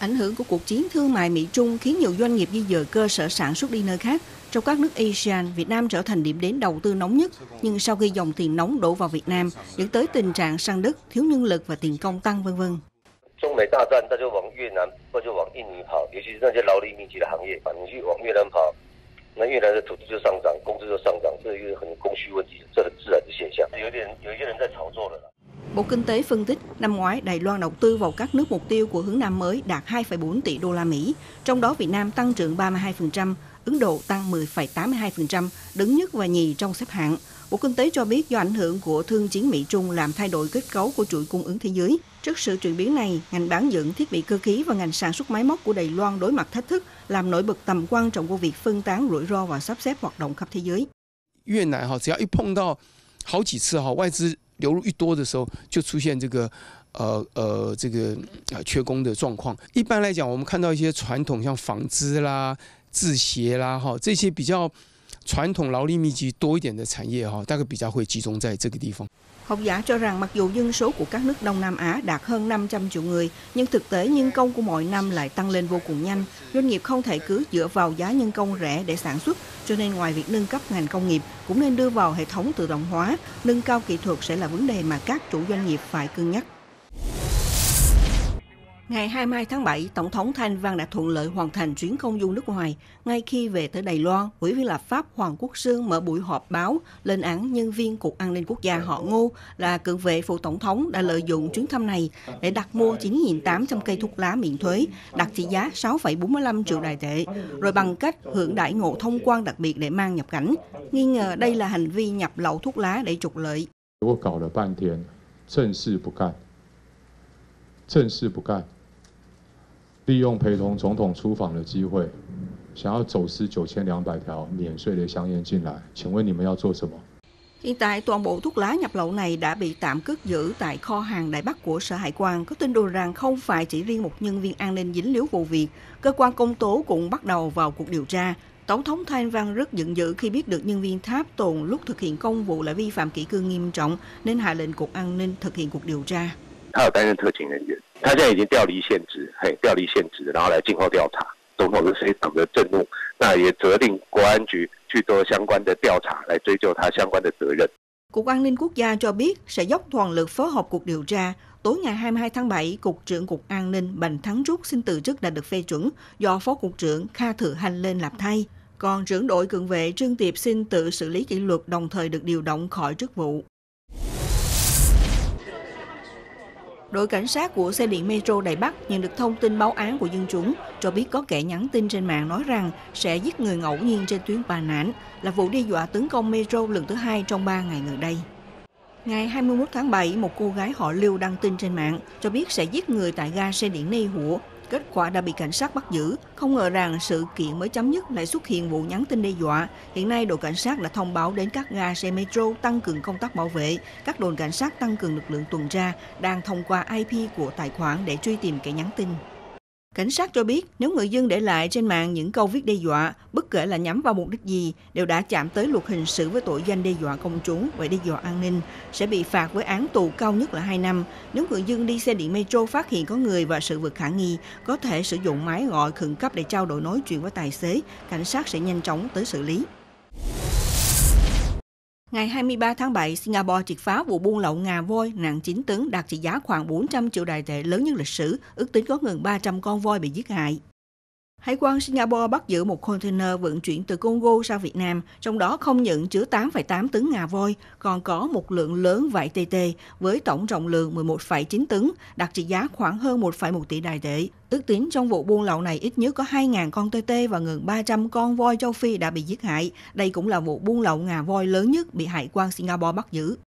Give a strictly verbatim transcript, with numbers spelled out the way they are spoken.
Ảnh hưởng của cuộc chiến thương mại Mỹ-Trung khiến nhiều doanh nghiệp di dời cơ sở sản xuất đi nơi khác. Trong các nước ASEAN, Việt Nam trở thành điểm đến đầu tư nóng nhất. Nhưng sau khi dòng tiền nóng đổ vào Việt Nam, dẫn tới tình trạng sang đất, thiếu nhân lực và tiền công tăng vân vân. 中美大战，那就往越南或就往印尼跑，尤其是那些劳力密集的行业，你去往越南跑，那越南的土地就上涨，工资就上涨，这是很供需问题，这很自然的现象。有点有一些人在炒作了啦。 Bộ Kinh tế phân tích, năm ngoái Đài Loan đầu tư vào các nước mục tiêu của hướng Nam mới đạt hai phẩy bốn tỷ đô la Mỹ, trong đó Việt Nam tăng trưởng ba mươi hai phần trăm, Ấn Độ tăng mười phẩy tám mươi hai phần trăm, đứng nhất và nhì trong xếp hạng. Bộ Kinh tế cho biết do ảnh hưởng của thương chiến Mỹ-Trung làm thay đổi kết cấu của chuỗi cung ứng thế giới. Trước sự chuyển biến này, ngành bán dẫn thiết bị cơ khí và ngành sản xuất máy móc của Đài Loan đối mặt thách thức, làm nổi bật tầm quan trọng của việc phân tán rủi ro và sắp xếp hoạt động khắp thế giới. 越南哈，只要一碰到好几次哈外资 流入一多的时候，就出现这个呃呃这个呃缺工的状况。一般来讲，我们看到一些传统像纺织啦、制鞋啦，哈这些比较传统劳力密集多一点的产业哈，大概比较会集中在这个地方。 Học giả cho rằng mặc dù dân số của các nước Đông Nam Á đạt hơn năm trăm triệu người, nhưng thực tế nhân công của mọi năm lại tăng lên vô cùng nhanh. Doanh nghiệp không thể cứ dựa vào giá nhân công rẻ để sản xuất, cho nên ngoài việc nâng cấp ngành công nghiệp, cũng nên đưa vào hệ thống tự động hóa, nâng cao kỹ thuật sẽ là vấn đề mà các chủ doanh nghiệp phải cân nhắc. Ngày hai mươi hai tháng bảy, Tổng thống Thanh Văn đã thuận lợi hoàn thành chuyến công du nước ngoài. Ngay khi về tới Đài Loan, Ủy viên lập pháp Hoàng Quốc Sương mở buổi họp báo lên án nhân viên Cục An ninh Quốc gia họ Ngô là cận vệ phụ Tổng thống đã lợi dụng chuyến thăm này để đặt mua chín nghìn tám trăm cây thuốc lá miễn thuế, đặt trị giá sáu phẩy bốn mươi lăm triệu đài tệ, rồi bằng cách hưởng đãi ngộ thông quan đặc biệt để mang nhập cảnh. Nghi ngờ đây là hành vi nhập lậu thuốc lá để trục lợi. 我搞了半天，正事不干，正事不干。 利用陪同总统出访的机会，想要走私九千两百条免税的香烟进来，请问你们要做什么？ Hiện tại, toàn bộ thuốc lá nhập lậu này đã bị tạm cất giữ tại kho hàng Đài Bắc của Sở Hải quan. Có tin đồn rằng không phải chỉ riêng một nhân viên an ninh dính líu vụ việc, cơ quan công tố cũng bắt đầu vào cuộc điều tra. Tổng thống Thanh Văn rất giận dữ khi biết được nhân viên tháp tùng lúc thực hiện công vụ lại vi phạm kỷ cương nghiêm trọng, nên hạ lệnh Cục An ninh thực hiện cuộc điều tra. 他有担任特勤人员，他现在已经调离现职，嘿，调离现职，然后来静候调查。总统是非常的震怒，那也责令国安局去做相关的调查，来追究他相关的责任。 Cục An ninh Quốc gia cho biết sẽ dốc toàn lực phối hợp cuộc điều tra. Tối ngày hai mươi hai tháng bảy, Cục trưởng Cục An ninh Bành Thắng Trúc xin từ chức đã được phê chuẩn do Phó Cục trưởng Kha Thự Hành lên làm thay. Còn trưởng đội cận vệ Trương Tiệp xin tự xử lý kỷ luật, đồng thời được điều động khỏi chức vụ. Đội cảnh sát của xe điện Metro Đài Bắc nhận được thông tin báo án của dân chúng, cho biết có kẻ nhắn tin trên mạng nói rằng sẽ giết người ngẫu nhiên trên tuyến Bà Nản, là vụ đe dọa tấn công Metro lần thứ hai trong ba ngày gần đây. Ngày hai mươi mốt tháng bảy, một cô gái họ Lưu đăng tin trên mạng cho biết sẽ giết người tại ga xe điện Nây Hủa. Kết quả đã bị cảnh sát bắt giữ. Không ngờ rằng sự kiện mới chấm dứt lại xuất hiện vụ nhắn tin đe dọa. Hiện nay, đội cảnh sát đã thông báo đến các ga xe Metro tăng cường công tác bảo vệ. Các đồn cảnh sát tăng cường lực lượng tuần tra, đang thông qua i pê của tài khoản để truy tìm kẻ nhắn tin. Cảnh sát cho biết nếu người dân để lại trên mạng những câu viết đe dọa, bất kể là nhắm vào mục đích gì, đều đã chạm tới luật hình sự với tội danh đe dọa công chúng và đe dọa an ninh, sẽ bị phạt với án tù cao nhất là hai năm. Nếu người dân đi xe điện Metro phát hiện có người và sự vật khả nghi, có thể sử dụng máy gọi khẩn cấp để trao đổi nói chuyện với tài xế, cảnh sát sẽ nhanh chóng tới xử lý. Ngày hai mươi ba tháng bảy, Singapore triệt phá vụ buôn lậu ngà voi nặng chín tấn đạt trị giá khoảng bốn trăm triệu đài tệ, lớn nhất lịch sử, ước tính có gần ba trăm con voi bị giết hại. Hải quan Singapore bắt giữ một container vận chuyển từ Congo sang Việt Nam, trong đó không những chứa tám phẩy tám tấn ngà voi, còn có một lượng lớn vải tê tê với tổng trọng lượng mười một phẩy chín tấn, đạt trị giá khoảng hơn một phẩy một tỷ đài tệ. Ước tính trong vụ buôn lậu này ít nhất có hai nghìn con tê tê và gần ba trăm con voi châu Phi đã bị giết hại. Đây cũng là vụ buôn lậu ngà voi lớn nhất bị Hải quan Singapore bắt giữ.